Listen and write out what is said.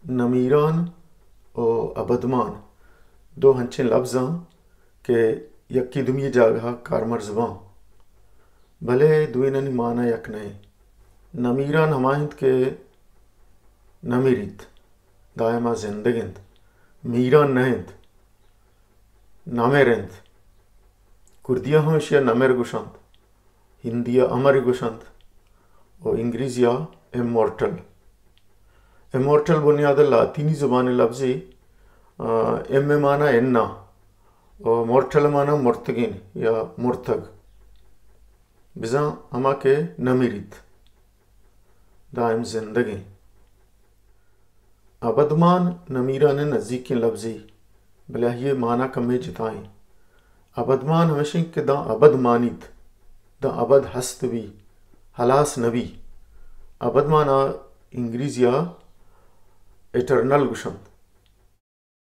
نمیران و ابدمان دو ہنچیں لفظاں کہ یکی دمی جاگہ کارمر زباں بھلے دوینن معنی یک نہیں. نمیران ہماہند کے نمیریت دائما زندگند میران نہند نامرند کردیا ہمشیا نمر گوشند ہندیا امر گوشند اور انگریزیا Immortal. Immortal بنیاد لاطینی زبان لفظی ام معنی انا اور مورٹل معنی مرتگین یا مرتگ بزاں ہما کے نمیریت دائم زندگی. ابدمان نمیران نزدیکی لفظی بلے یہ معنی کمی جتائیں. ابدمان ہمیشہ کہ دا ابد مانیت دا ابد ہست بھی ہلاس نبی. ابد معنی انگریزیا ایٹرنل گوشند